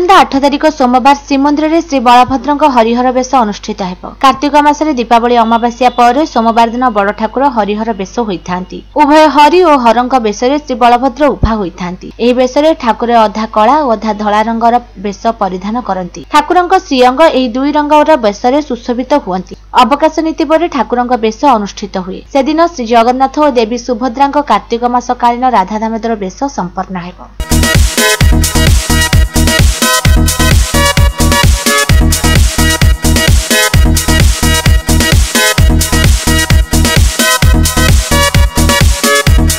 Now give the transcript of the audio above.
आसंता 8 तारिख सोमवार श्रीमंदिर में श्री बलभद्र हरिहर बेश अनुष्ठित हो। कार्तिक मासरे दीपावली अमावास्या पर सोमवार दिन बड़ ठाकुर हरिहर बेश होता। उभय हरि और हरंक बेश श्री बलभद्र उभा होता। यह बेश ठाकुर अधा कला और अधा धला रंगर बेश परिधान करती। ठाकुर श्रीअंग यह दुई रंगर बेश सुशोभित हुअति। अवकाश नीति पर ठाकुर बेश अनुष्ठित हुए। से दिन श्री जगन्नाथ और देवी सुभद्रा कार्तिक मास कालीन राधा दामोदर बेश संपन्न हो।